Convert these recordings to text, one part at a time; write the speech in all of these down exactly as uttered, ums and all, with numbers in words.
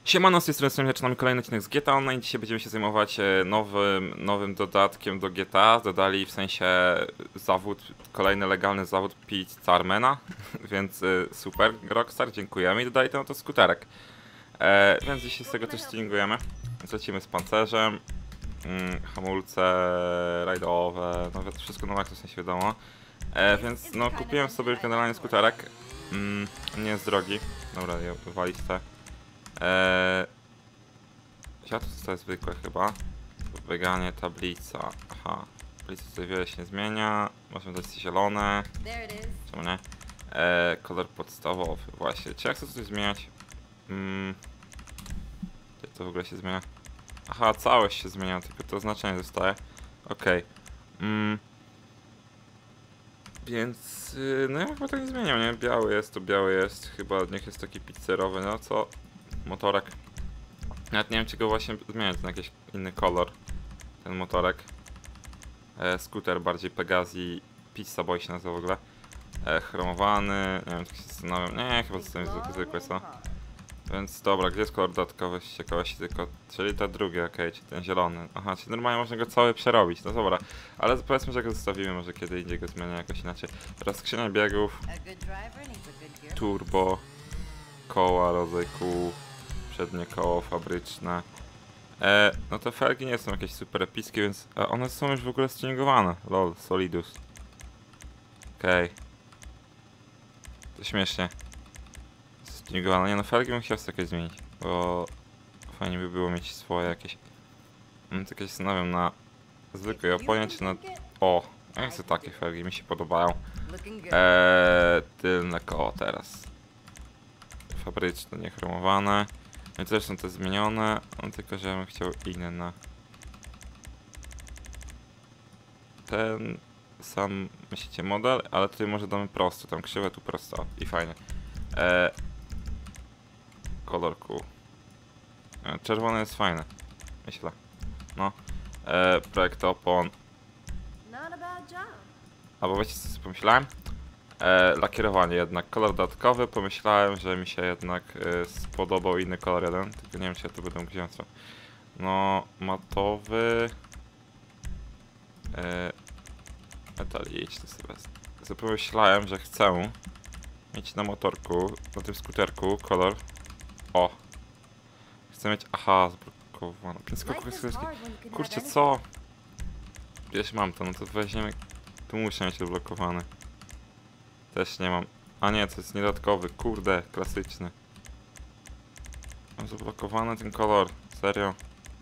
Siemano, z tej strony Soniak, zaczynamy kolejny odcinek z G T A Online. Dzisiaj będziemy się zajmować e, nowym, nowym dodatkiem do G T A. Dodali w sensie zawód, kolejny legalny zawód pizzarmana, więc e, super, Rockstar, dziękujemy. I dodali ten oto skuterek. E, więc dzisiaj z tego też tuningujemy. Więc lecimy z pancerzem, mm, hamulce rajdowe, no wszystko na maksa w sensie wiadomo. E, więc no kupiłem sobie już generalnie skuterek. Mm, nie jest drogi. Dobra, ja walić te. Eee, światło to jest zwykłe chyba. Wyganie, tablica. Aha, tablica tutaj wiele się nie zmienia. Możemy dać zielone. Czemu nie? Eee, kolor podstawowy, właśnie. Czy ja chcę coś zmieniać? Mm. Gdzie to w ogóle się zmienia? Aha, całość się zmienia, tylko to oznaczenie zostaje. Okej. Okay. Mm. Więc, yy, no ja chyba to nie zmieniam, nie? Biały jest, to biały jest. Chyba niech jest taki pizzerowy, no co? Motorek. Nawet nie wiem, czy go właśnie zmieniać na jakiś inny kolor. Ten motorek. E, skuter bardziej Pegasi. Pizza Boy się nazywa w ogóle. E, chromowany. Nie wiem, czy się zastanawiam. Nie, chyba zostanie zwykłe, co? Więc dobra, gdzie jest kolor dodatkowy z ciekawości tylko? Czyli to drugi, okej, okay, czyli ten zielony. Aha, czyli normalnie można go cały przerobić, no dobra. Ale powiedzmy, że go zostawimy, może kiedy indziej go zmienię jakoś inaczej. Teraz skrzynia biegów. Turbo. Koła, rodzaj kół. Przednie koło fabryczne. E, no te felgi nie są jakieś super epickie, więc a one są już w ogóle stuningowane. Lol, Solidus. Okej. Okay. To śmiesznie. Stuningowane. Nie no, felgi bym chciał sobie jakieś zmienić, bo fajnie by było mieć swoje jakieś. Mam takie zastanawiam na zwykłej oponie czy na... O! Ja chcę takie felgi, mi się podobają. Eee, tylne koło teraz. Fabryczne, niechromowane. No i też są te zmienione, on tylko że ja bym chciał inne. Ten sam, myślicie, model, ale tutaj może damy prosto, tam krzywe, tu prosto i fajnie. E, kolor kół. E, czerwony jest fajny, myślę. No. E, projekt opon. Albo wiecie co sobie pomyślałem? E, lakierowanie jednak, kolor dodatkowy, pomyślałem, że mi się jednak e, spodobał inny kolor jeden, tylko nie wiem, czy ja to będę wziąć. No, matowy... E, metaliczny sobie. sobie pomyślałem, że chcę mieć na motorku, na tym skuterku kolor... O! Chcę mieć... Aha, zablokowane. Kurczę, co? Wiesz, mam to, no to weźmiemy... Tu muszę mieć odblokowany. Też nie mam. A nie, to jest niedodatkowy. Kurde, klasyczny. Mam zablokowany ten kolor. Serio.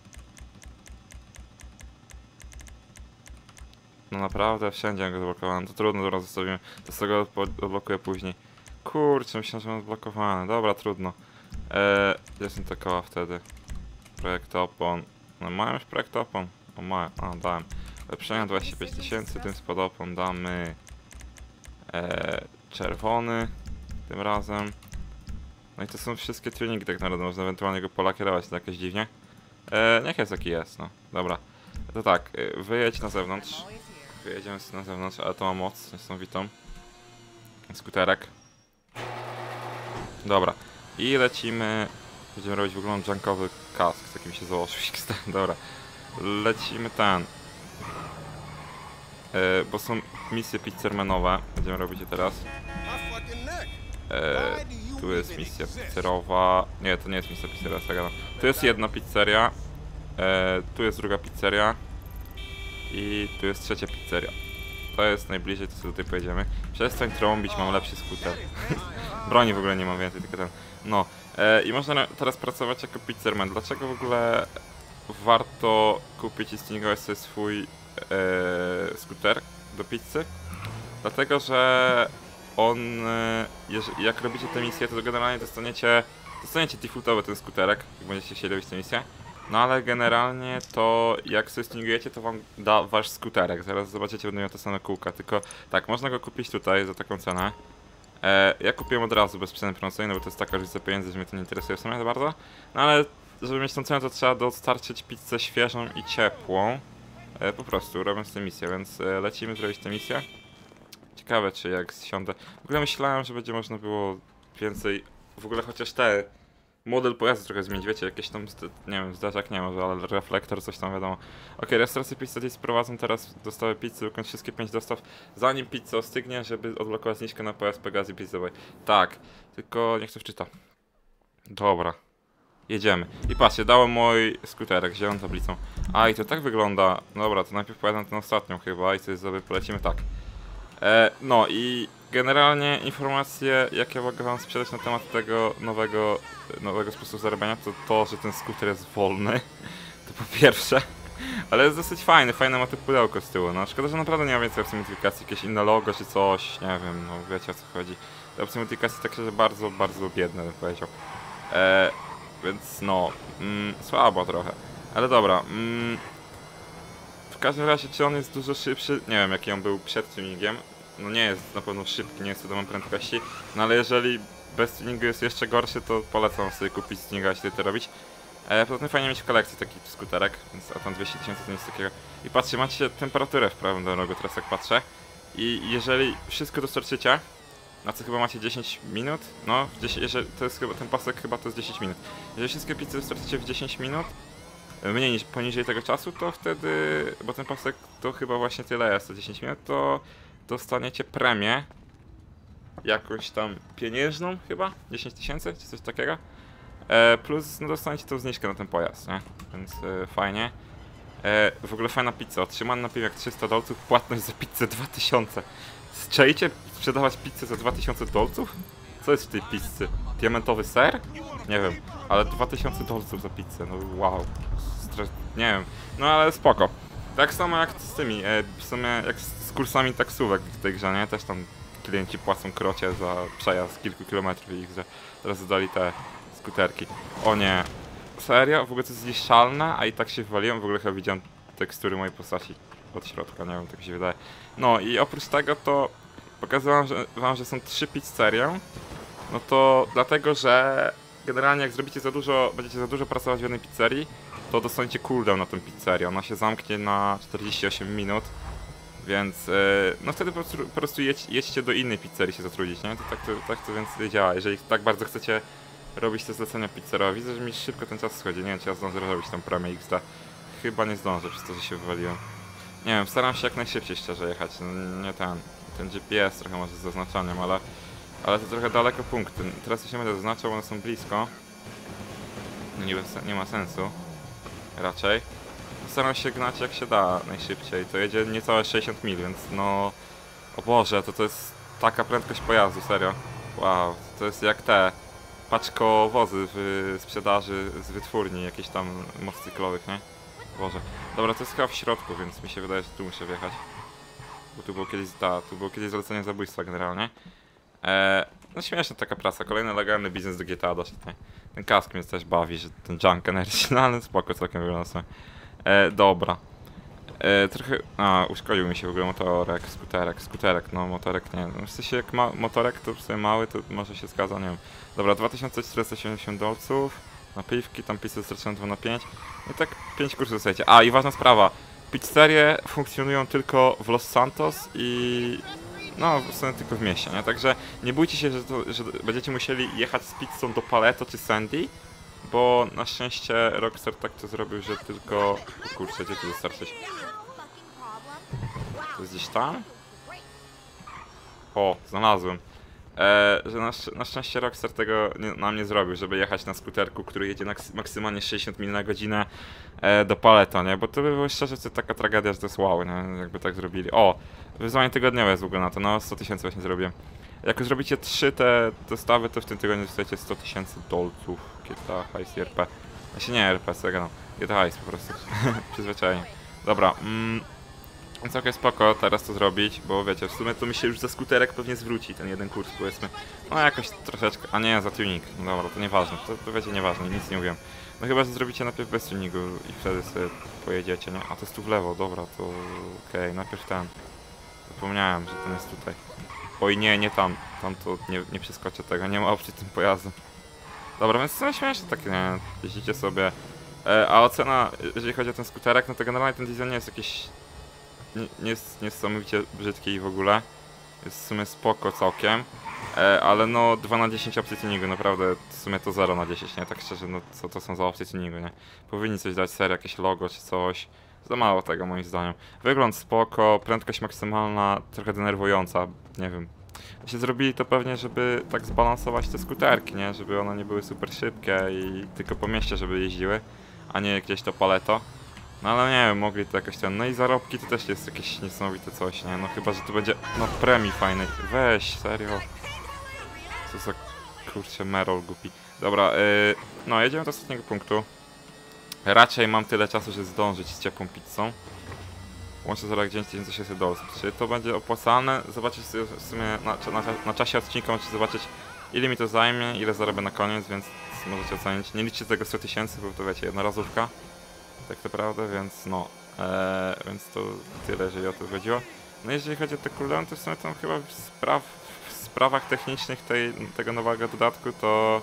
No naprawdę, wszędzie mam go zablokowany. To trudno, dobra, zostawimy. To sobie go odblokuję później. Kurczę, myślałem, że mam odblokowany. Dobra, trudno. Eee, gdzie są te koła wtedy? Projekt opon. No mają już projekt opon. O mają, a dałem. Lepszenia dwadzieścia pięć tysięcy, tym spod opon damy... Eee, czerwony tym razem. No i to są wszystkie tuningi tak naprawdę, można ewentualnie go polakierować to jakoś dziwnie. Eee, niech jest jaki jest, no. Dobra. To tak, wyjedź na zewnątrz. Wyjedziemy sobie na zewnątrz, ale to ma moc niesamowitą. Skuterek. Dobra. I lecimy. Będziemy robić w ogóle junkowy kask, z takim się założył. Dobra. Lecimy ten. E, bo są misje pizzermanowe, będziemy robić je teraz. E, tu jest misja pizzerowa. Nie, to nie jest misja pizzerowa. Tu jest jedna pizzeria. E, tu jest druga pizzeria. I tu jest trzecia pizzeria. To jest najbliżej, to sobie tutaj pojedziemy. Przestań trąbić, mam lepszy skuter. Broni w ogóle nie mam więcej, tylko ten. No. E, I można teraz pracować jako pizzerman. Dlaczego w ogóle warto kupić i stuningować sobie swój E, skuter do pizzy? Dlatego, że on, e, jak robicie tę misję, to generalnie dostaniecie dostaniecie defaultowy ten skuterek, jak będziecie chcieli robić tę misję. No ale generalnie to jak sobie stuningujecie, to wam da wasz skuterek. Zaraz zobaczycie, będą miał te same kółka, tylko tak, można go kupić tutaj za taką cenę. E, ja kupiłem od razu bez ceny promocyjnej, bo to jest taka różnica pieniędzy, że mnie to nie interesuje w sumie za bardzo. No ale żeby mieć tą cenę, to trzeba dostarczyć pizzę świeżą i ciepłą. E, po prostu robiąc tę misję, więc e, lecimy zrobić tę misję. Ciekawe, czy jak zsiądę. W ogóle myślałem, że będzie można było więcej. W ogóle chociaż te model pojazdu trochę zmienić, wiecie, jakieś tam, nie wiem, zderzak nie może, ale reflektor, coś tam wiadomo. Okej, okay, restauracje pizza gdzieś sprowadzą teraz dostawę pizzy, wykończ wszystkie pięć dostaw, zanim pizza ostygnie, żeby odblokować zniżkę na pojazd Pegasi Pizzowej. Tak, tylko niech ktoś czyta. Dobra. Jedziemy. I patrzcie, dałem mój skuterek z zieloną tablicą. A i to tak wygląda. Dobra, to najpierw pojadę na tę ostatnią chyba i coś sobie polecimy tak. E, no i generalnie informacje, jakie mogę wam sprzedać na temat tego nowego, nowego sposobu zarabiania, to to, że ten skuter jest wolny. To po pierwsze. Ale jest dosyć fajny, fajne ma to pudełko z tyłu. No szkoda, że naprawdę nie ma więcej opcji modyfikacji, jakieś inne logo czy coś, nie wiem, no wiecie o co chodzi. Te opcje modyfikacji tak szczerze bardzo, bardzo biedne bym powiedział. E, Więc no, mm, słabo trochę. Ale dobra. Mm, w każdym razie, czy on jest dużo szybszy? Nie wiem, jaki on był przed tuningiem. No nie jest na pewno szybki, nie jest to domem prędkości. No ale jeżeli bez tuningu jest jeszcze gorszy, to polecam sobie kupić tuninga i się to robić. E, poza tym fajnie mieć w kolekcji taki skuterek, więc a tam dwieście tysięcy to nic takiego. I patrzcie, macie temperaturę w prawym dolnym rogu, teraz jak patrzę. I jeżeli wszystko dostarczycie, na co chyba macie dziesięć minut? No, dziesięć, jeżeli, to jest chyba, ten pasek chyba to jest dziesięć minut. Jeżeli wszystkie pizzy dostarczycie w dziesięć minut, mniej niż poniżej tego czasu, to wtedy, bo ten pasek to chyba właśnie tyle jest, to dziesięć minut, to dostaniecie premię jakąś tam pieniężną chyba, dziesięć tysięcy czy coś takiego. E, plus no, dostaniecie tą zniżkę na ten pojazd, nie? Więc e, fajnie. E, w ogóle fajna pizza, otrzymana na piwie jak trzysta dolców, płatność za pizzę dwa tysiące. Strzelicie sprzedawać pizzę za dwa tysiące dolców? Co jest w tej pizzy? Diamentowy ser? Nie wiem, ale dwa tysiące dolców za pizzę, no wow. Stres... Nie wiem, no ale spoko. Tak samo jak z tymi, e, w sumie jak z, z kursami taksówek w tej grze, nie? Też tam klienci płacą krocie za przejazd kilku kilometrów w ich grze. Teraz dodali te skuterki. O nie. Serio? W ogóle to jest zniszczalne, a i tak się wywaliłem. W ogóle chyba widziałem tekstury mojej postaci od środka, nie wiem, tak mi się wydaje. No i oprócz tego to pokazywałem że, wam, że są trzy pizzerie. No to dlatego, że generalnie jak zrobicie za dużo, będziecie za dużo pracować w jednej pizzerii, to dostaniecie cooldown na tę pizzerię. Ona się zamknie na czterdzieści osiem minut. Więc yy, no wtedy po prostu, po prostu jedź, jedźcie do innej pizzerii się zatrudnić, nie? To tak to, tak to więc działa. Jeżeli tak bardzo chcecie robić te zlecenia pizzerowe, widzę, że mi szybko ten czas schodzi. Nie wiem, czy ja zdążę robić tą premię X D. Chyba nie zdążę, przez to, że się wywaliłem. Nie wiem, staram się jak najszybciej szczerze jechać. No, nie ten, ten G P S trochę może z zaznaczaniem, ale, ale to trochę daleko punkty. Teraz już nie będę zaznaczał, one są blisko. No nie, nie ma sensu. Raczej. Staram się gnać jak się da najszybciej. To jedzie niecałe sześćdziesiąt mil, więc no... O Boże, to to jest taka prędkość pojazdu, serio. Wow, to jest jak te paczkowozy w sprzedaży z wytwórni, jakichś tam motocyklowych, nie? Boże. Dobra, to jest chyba w środku, więc mi się wydaje, że tu muszę wjechać. Bo tu było kiedyś, da, tu było kiedyś zlecenie zabójstwa generalnie. Eee, no śmieszna taka praca, kolejny legalny biznes do G T A doszedł, nie? Ten kask mnie też bawi, że ten Junk Energy, no ale spoko, całkiem wygląda. E, dobra. E, trochę... A, uszkodził mi się w ogóle motorek, skuterek, skuterek, no motorek nie. No, w sensie jak ma motorek to w sumie mały, to może się zgadza, nie wiem. Dobra, dwa tysiące czterysta siedemdziesiąt dolców, napiwki, tam pizzę straciłem dwa na pięć. I tak pięć kursów dostajecie. A, i ważna sprawa. Pizzerie funkcjonują tylko w Los Santos i... No, w sumie tylko w mieście, nie? Także nie bójcie się, że, to, że będziecie musieli jechać z pizzą do Paleto czy Sandy. Bo na szczęście Rockstar tak to zrobił, że tylko... O kurczę, gdzie tu dostarczyć? To jest gdzieś tam? O, znalazłem. E, że na, na szczęście Rockstar tego nie, nam nie zrobił, żeby jechać na skuterku, który jedzie na maksymalnie sześćdziesiąt mil na godzinę e, do Paleto, nie? Bo to by było szczerze to taka tragedia, że to jest wow, nie? Jakby tak zrobili. O! Wyzwanie tygodniowe jest w ogóle na to, no sto tysięcy właśnie zrobiłem. Jak już zrobicie trzy te dostawy, to w tym tygodniu dostajecie sto tysięcy dolców. G T A, hajs i R P. Znaczy nie R P, co ja gadam. G T A hajs po prostu. Przyzwyczajenie. Dobra, mm, całkiem spoko teraz to zrobić, bo wiecie, w sumie to mi się już za skuterek pewnie zwróci ten jeden kurs, powiedzmy. No jakoś troszeczkę, a nie, za tuning. No dobra, to nieważne, to, to wiecie, nieważne, nic nie mówiłem. No chyba, że zrobicie najpierw bez tuningu i wtedy sobie pojedziecie, nie? A to jest tu w lewo, dobra, to okej, okay, najpierw ten. Zapomniałem, że ten jest tutaj. Oj nie, nie tam, tam to nie, nie przeskoczę tego, nie ma opcji tym pojazdem. Dobra, więc co śmieszne tak, nie, jeździcie sobie. E, a ocena, jeżeli chodzi o ten skuterek, no to generalnie ten design nie jest jakiś... Nie, nie jest niesamowicie brzydki w ogóle. Jest w sumie spoko całkiem. E, ale no dwa na dziesięć opcji tuningu, naprawdę w sumie to zero na dziesięć, nie? Tak szczerze, no co to są za opcje tuningu, nie? Powinni coś dać, serio, jakieś logo czy coś. Za mało tego moim zdaniem. Wygląd spoko, prędkość maksymalna, trochę denerwująca, nie wiem. Się zrobili to pewnie, żeby tak zbalansować te skuterki, nie? Żeby one nie były super szybkie i tylko po mieście, żeby jeździły, a nie gdzieś to paleto. No ale nie wiem, mogli to jakoś ten... No i zarobki to też jest jakieś niesamowite coś, nie? No chyba, że to będzie no premii fajnej. Weź, serio. Co za kurczę Merol głupi. Dobra, yy, no jedziemy do ostatniego punktu. Raczej mam tyle czasu, żeby zdążyć z ciepłą pizzą. Łącznie za rok dziewięć tysięcy sześćset dolców. Czy to będzie opłacalne? Zobaczyć sobie w sumie na, na, na czasie odcinka, możecie zobaczyć ile mi to zajmie, ile zarobię na koniec, więc możecie ocenić. Nie liczcie tego sto tysięcy, bo to wiecie, jednorazówka. Tak naprawdę, więc no. Ee, więc to tyle, jeżeli o to chodziło. No jeżeli chodzi o te cooldowny, to w sumie tam chyba w, spraw, w sprawach technicznych tej, tego nowego dodatku to...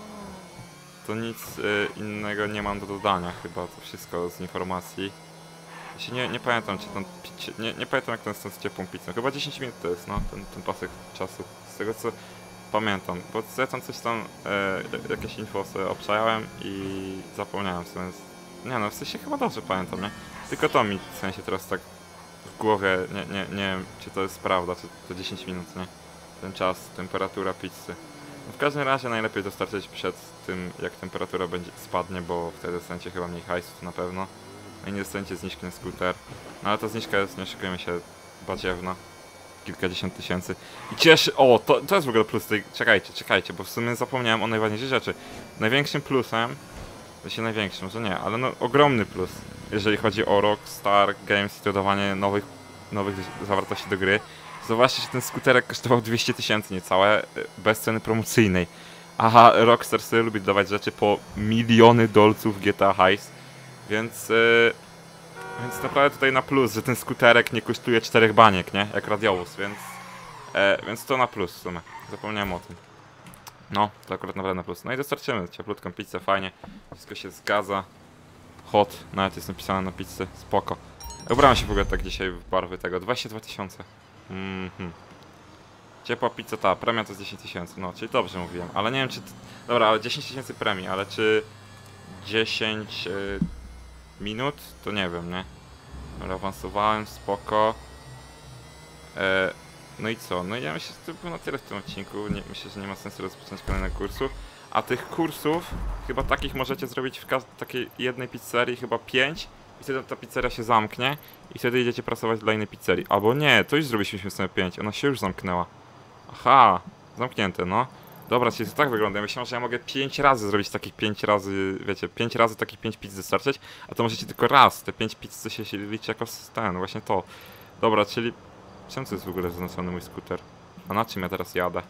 To nic y, innego nie mam do dodania chyba, to wszystko z informacji. Nie, nie pamiętam czy ten, nie, nie pamiętam jak ten jest z ciepłą pizzą, chyba dziesięć minut to jest, no, ten, ten pasek czasu, z tego co pamiętam, bo ja tam coś tam, e, jakieś info sobie obczajałem i zapomniałem w sumie, nie no, w sensie chyba dobrze pamiętam, nie? Tylko to mi w sensie teraz tak w głowie, nie, nie, nie wiem czy to jest prawda, czy to dziesięć minut, nie? Ten czas, temperatura pizzy. No w każdym razie najlepiej dostarczyć przed tym, jak temperatura będzie spadnie, bo wtedy dostaniecie chyba mniej hajsów na pewno. No i nie dostaniecie zniżki na skuter. No ale ta zniżka jest, nie oszukujmy się, badziewna. Kilkadziesiąt tysięcy. I cieszy... O, to, to jest w ogóle plus tej... Czekajcie, czekajcie, bo w sumie zapomniałem o najważniejszej rzeczy. Największym plusem... To się największym, może nie, ale no ogromny plus, jeżeli chodzi o Rockstar Games i dodawanie nowych, nowych zawartości do gry. Zobaczcie, że ten skuterek kosztował dwieście tysięcy niecałe, bez ceny promocyjnej. Aha, Rockstar sobie lubi dawać rzeczy po miliony dolców w G T A Heist. Więc, yy, więc naprawdę tutaj na plus, że ten skuterek nie kosztuje czterech baniek, nie? Jak radiowóz, więc, e, więc to na plus w sumie. Zapomniałem o tym. No, to akurat naprawdę na plus. No i dostarczymy cieplutką pizzę, fajnie. Wszystko się zgadza. Hot, nawet jest napisane na pizzę, spoko. Ubrałem się w ogóle tak dzisiaj w barwy tego, dwadzieścia dwa tysiące. Mhm. Ciepła pizza, ta premia to jest dziesięć tysięcy, no, czyli dobrze mówiłem, ale nie wiem czy... Dobra, ale dziesięć tysięcy premii, ale czy dziesięć y, minut? To nie wiem, nie? Dobra, awansowałem, spoko. E, no i co? No i ja myślę, że to było na tyle w tym odcinku, nie, myślę, że nie ma sensu rozpocząć kolejnego kursu. A tych kursów, chyba takich możecie zrobić w takiej jednej pizzerii, chyba pięć. I wtedy ta pizzeria się zamknie i wtedy idziecie pracować dla innej pizzerii. Albo nie, to już zrobiliśmy sobie pięć, ona się już zamknęła. Aha, zamknięte, no. Dobra, czyli to tak wygląda. Ja myślałem, że ja mogę pięć razy zrobić takich pięć razy, wiecie, pięć razy takich pięć pizz dostarczyć, a to możecie tylko raz. Te pięć pizz co się, się liczy jako ten, właśnie to. Dobra, czyli... Czemu to jest w ogóle zaznaczony mój skuter? A na czym ja teraz jadę?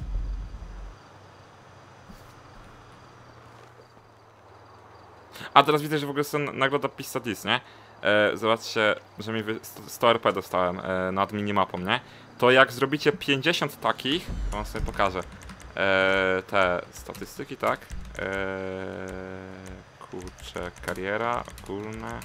A teraz widzę, że w ogóle jest nagroda Pizza Dis, nie? E, zobaczcie, że mi sto R P dostałem e, nad minimapą, nie? To jak zrobicie pięćdziesiąt takich, to wam sobie pokażę. E, te statystyki, tak? E, kurczę, kariera, ogólne.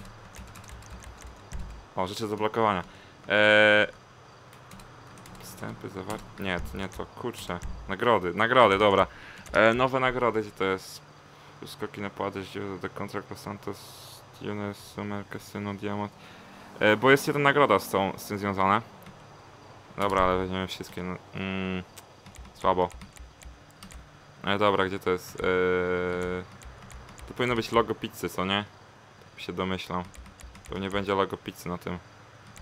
O, rzeczy do blokowania. E, wstępy zawarte. Nie, to nie to, kurczę. Nagrody, nagrody, dobra. E, nowe nagrody, gdzie to jest? Skoki na pładę, do kontrakt Los Santos, Tunes, Summer, Casino, Diamond. E, bo jest jedna nagroda z, tą, z tym związana. Dobra, ale weźmiemy wszystkie. No, mm, słabo. Ale dobra, gdzie to jest? Eee, to powinno być logo pizzy, co nie? Tak się domyślam. Pewnie będzie logo pizzy na tym.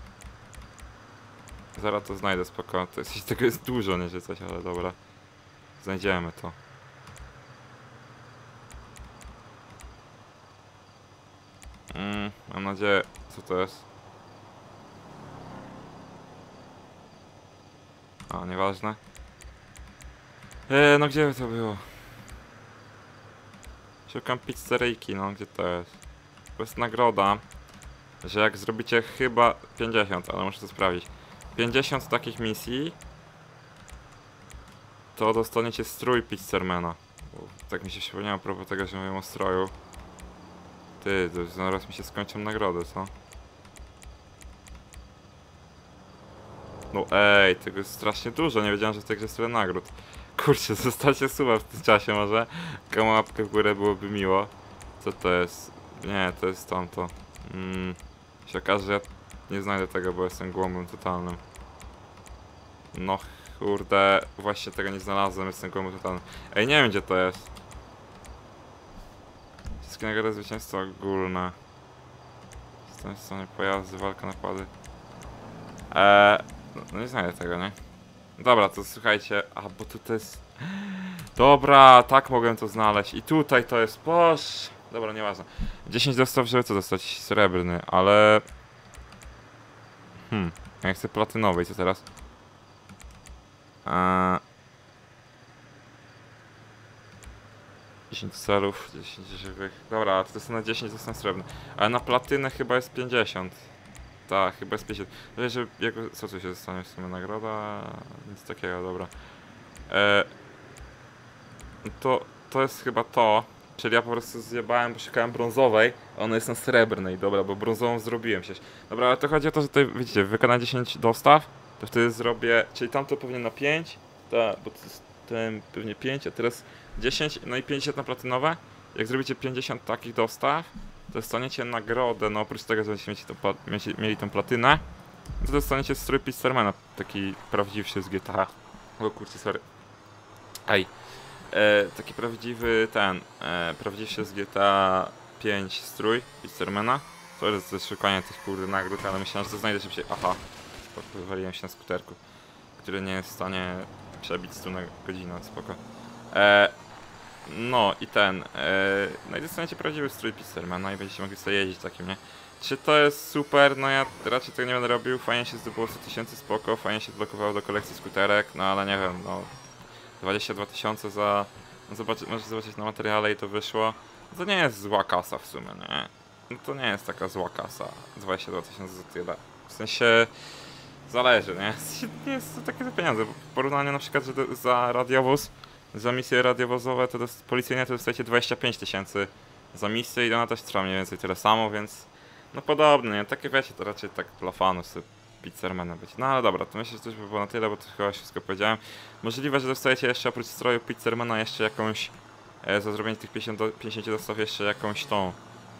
Zaraz to znajdę, spoko. To jest, tego jest dużo, nie że coś, ale dobra. Znajdziemy to. Mm, mam nadzieję... Co to jest? A, nieważne. Eee, no gdzie to było? Szukam pizzeryjki, no gdzie to jest? To jest nagroda, że jak zrobicie chyba pięćdziesiąt, ale muszę to sprawdzić. pięćdziesiąt takich misji, to dostaniecie strój pizzermana. Tak mi się przypomniało a propos tego, że mówię o stroju. Ty, to zaraz mi się skończą nagrody, co? No ej, tego jest strasznie dużo, nie wiedziałem, że w tej grze jest tyle nagród. Kurczę, zostawcie suba w tym czasie może. Taką łapkę w górę byłoby miło. Co to jest? Nie, to jest tamto. Mm, się okaże, że ja nie znajdę tego, bo jestem głąbem totalnym. No kurde, właśnie tego nie znalazłem, jestem głąbem totalnym. Ej, nie wiem gdzie to jest. Wszystkie nagrody zwycięstwa ogólne. Stanie pojazdy, walka, napady. Eee, no nie znajdę tego, nie? Dobra, to słuchajcie, a bo tu to jest... Dobra, tak mogłem to znaleźć. I tutaj to jest, boż. Dobra, nieważne. dziesięć dostaw, żeby co dostać? Srebrny, ale... Hmm, ja chcę platynowej, co teraz? Eee... dziesięć celów, dziesięć żywych. Dobra, to jest na dziesięć, to są srebrne. Ale na platynę chyba jest pięćdziesiąt. Tak, chyba jest pięćdziesiąt. Wiesz, że jego, co tu się dostanie w sumie nagroda? Nic takiego, dobra. Eee, to, to jest chyba to. Czyli ja po prostu zjebałem, bo szukałem brązowej, a ona jest na srebrnej, dobra, bo brązową zrobiłem się. Dobra, ale to chodzi o to, że tutaj, widzicie, wykonać dziesięć dostaw, to wtedy zrobię, czyli tamto pewnie na pięć, tak, bo to jest ten pewnie pięć, a teraz dziesięć, no i pięćdziesiąt na platynowe. Jak zrobicie pięćdziesiąt takich dostaw, to dostaniecie nagrodę, no oprócz tego, że będziecie mieć tą, mieli, mieli tą platynę, to dostaniecie strój Pizzermana, taki prawdziwszy z G T A. O kurczę, sorry. Ej. E, taki prawdziwy ten, e, prawdziwszy z G T A pięć strój Pizzermana. To jest ze szukania tych kurde nagród, ale myślałem, że to znajdę szybciej. Aha, wywaliłem się na skuterku, który nie jest w stanie przebić stu na godzinę, spoko. E, no i ten, e, no i dostaniecie prawdziwy strój Pizzermana i będziecie mogli sobie jeździć takim, nie? Czy to jest super? No ja raczej tego nie będę robił, fajnie się zdobyło sto tysięcy, spoko, fajnie się blokowało do kolekcji skuterek, no ale nie wiem, no... dwadzieścia dwa tysiące za... No zobaczy, możecie zobaczyć na materiale i to wyszło. To nie jest zła kasa w sumie, nie? No to nie jest taka zła kasa. dwadzieścia dwa tysiące za tyle. W sensie... Zależy, nie? Nie jest to takie za pieniądze. W porównaniu na przykład, że do, za radiowóz, za misje radiowozowe, to dost, policyjne to dostajecie dwadzieścia pięć tysięcy za misję i ona też trwa mniej więcej tyle samo, więc... No podobnie, nie? Takie wiecie, to raczej tak dla fanów sobie Pizzermana być. No ale dobra, to myślę, że to już by było na tyle, bo to chyba wszystko powiedziałem. Możliwe, że dostajecie jeszcze oprócz stroju Pizzermana jeszcze jakąś... E, za zrobienie tych pięćdziesięciu, do, pięćdziesięciu dostaw jeszcze jakąś tą...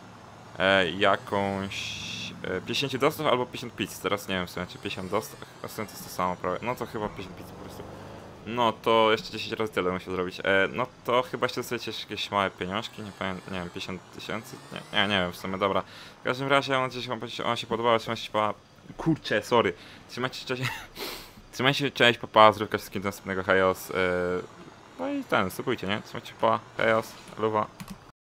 E, jakąś... E, pięćdziesiąt dostaw albo pięćdziesiąt pizz. Teraz nie wiem w sumie, czy pięćdziesiąt dostaw. A w sumie to jest to samo prawie. No to chyba pięćdziesiąt pizz po prostu. No to jeszcze dziesięć razy tyle muszę zrobić. E, no to chyba jeszcze dostajecie jakieś małe pieniążki, nie pamiętam, nie wiem, pięćdziesiąt tysięcy? Nie, nie, nie wiem w sumie, dobra. W każdym razie mam nadzieję, że wam się podobała, trzymajcie się, pa... Kurczę, sorry. Trzymajcie się, trzymajcie się, cześć, papa, zdrówka, wszystkim do następnego, chaos. Yy... No i ten, subujcie, nie? Trzymajcie się, pa, chaos, luwa.